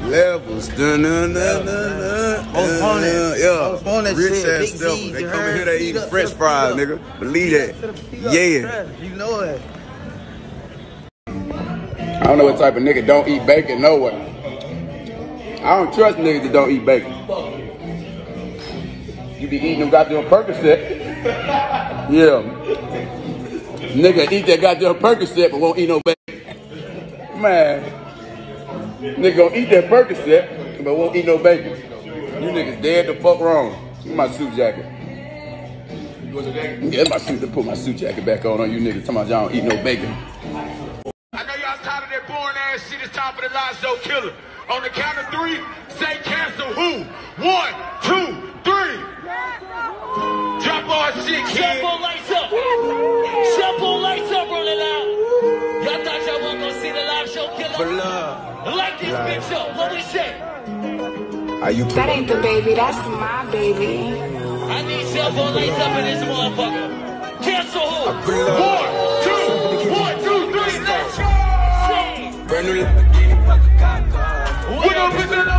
Levels. Dun, dun, dun, dun, dun, yeah. Rich ass stuff. They come in here, they eating French fries, nigga. Believe that. Yeah. You know it. I don't know what type of nigga don't eat bacon, no way. I don't trust niggas that don't eat bacon. You be eating them goddamn Percocet. Yeah. Nigga eat that goddamn Percocet but won't eat no bacon. Man. Nigga gonna eat that Percocet but won't eat no bacon. You niggas dead the fuck wrong. Look at my suit jacket. Yeah, that's my suit. To put my suit jacket back on you niggas. Talking about y'all don't eat no bacon. I know y'all tired of that boring ass shit. It's time for the live show killer. On the count of 3, say cancel who? 1, 2, 3. Drop our shit, kid. Shampoo lights up. Shampoo lights up, rolling out. Y'all thought y'all wasn't gonna see the live show killer? But love. Light this bitch up. What we say? How you that ain't the baby, that's my baby. I need shampoo lights up in this motherfucker. Cancel who? 1, 2, 3, let's go! Brand new. What up in the